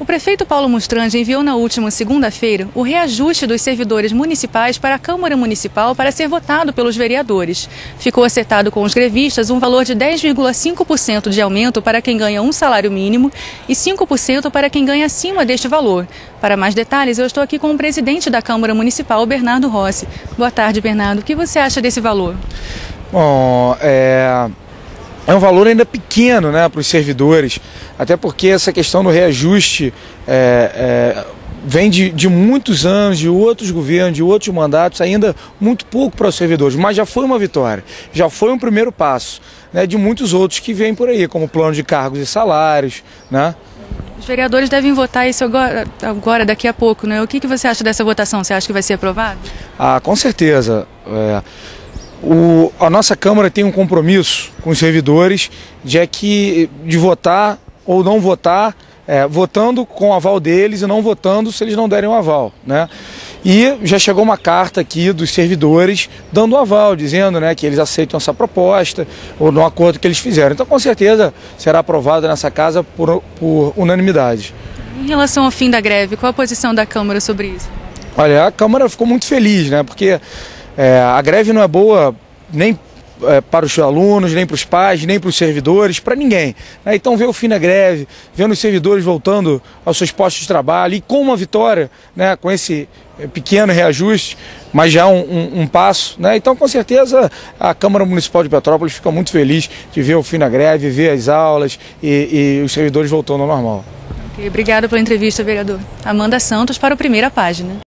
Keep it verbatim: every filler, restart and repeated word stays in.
O prefeito Paulo Mustrange enviou na última segunda-feira o reajuste dos servidores municipais para a Câmara Municipal para ser votado pelos vereadores. Ficou acertado com os grevistas um valor de dez vírgula cinco por cento de aumento para quem ganha um salário mínimo e cinco por cento para quem ganha acima deste valor. Para mais detalhes, eu estou aqui com o presidente da Câmara Municipal, Bernardo Rossi. Boa tarde, Bernardo. O que você acha desse valor? Bom, é... É um valor ainda pequeno, né, para os servidores, até porque essa questão do reajuste é, é, vem de, de muitos anos, de outros governos, de outros mandatos, ainda muito pouco para os servidores, mas já foi uma vitória, já foi um primeiro passo, né, de muitos outros que vêm por aí, como plano de cargos e salários, né? Os vereadores devem votar isso agora, agora daqui a pouco, né? O que, que você acha dessa votação? Você acha que vai ser aprovado? Ah, com certeza. É... O, a nossa Câmara tem um compromisso com os servidores de, é que, de votar ou não votar, é, votando com o aval deles e não votando se eles não derem o aval, né? E já chegou uma carta aqui dos servidores dando o aval, dizendo, né, que eles aceitam essa proposta ou no acordo que eles fizeram. Então, com certeza, será aprovado nessa casa por, por unanimidade. Em relação ao fim da greve, qual a posição da Câmara sobre isso? Olha, a Câmara ficou muito feliz, né, porque É, a greve não é boa nem é, para os alunos, nem para os pais, nem para os servidores, para ninguém, né? Então ver o fim da greve, vendo os servidores voltando aos seus postos de trabalho e com uma vitória, né, com esse pequeno reajuste, mas já um, um, um passo, né? Então com certeza a Câmara Municipal de Petrópolis fica muito feliz de ver o fim da greve, ver as aulas e, e os servidores voltando ao normal. Okay, obrigada pela entrevista, vereador. Amanda Santos para o Primeira Página.